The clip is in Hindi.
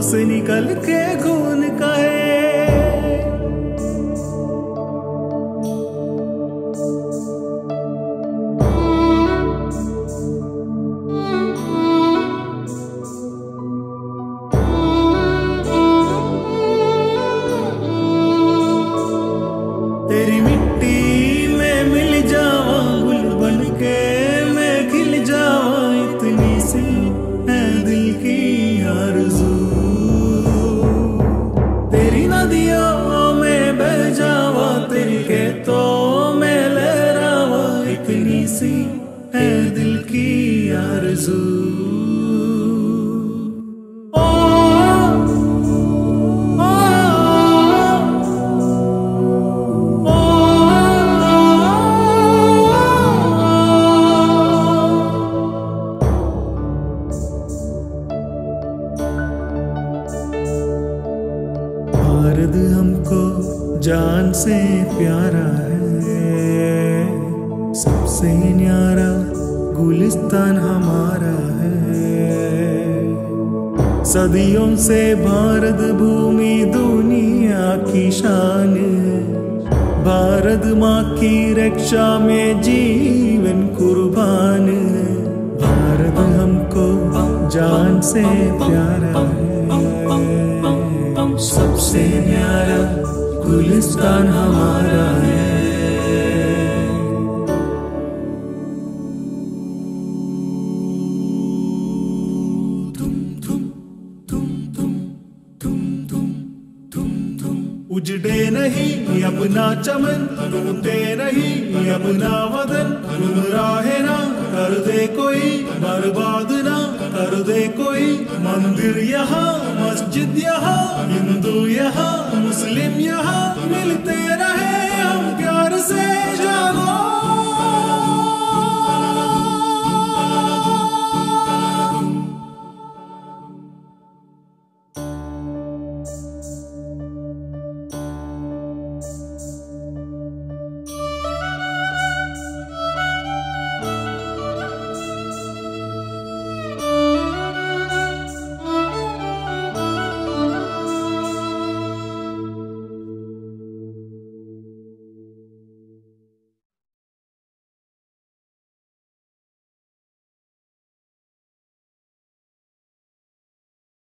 से निकल के खून का है। तेरी मिट्टी में मिल जावा, गुल बन के मैं खिल जावा, इतनी सी है दिल की आरज़ू। तेरी नदियों में बह जावा, तेरे खेतों में लहरावा, इतनी सी है दिल की आरज़ू। भारत हमको जान से प्यारा है, सबसे न्यारा गुलिस्तान हमारा है। सदियों से भारत भूमि दुनिया की शान, भारत माँ की रक्षा में जीवन कुर्बान। भारत हमको जान से प्यारा है, सबसे न्यारा गुलिस्तान हमारा है। तुम तुम तुम तुम तुम तुम तुम तुम उजड़े नहीं अपना चमन, टूटे नहीं अपना वतन। गुमराह ना कर दे कोई, बर्बाद ना कर दे कोई। मंदिर यहाँ, मस्जिद यहाँ, हिंदू यहाँ, मुस्लिम यहाँ मिलते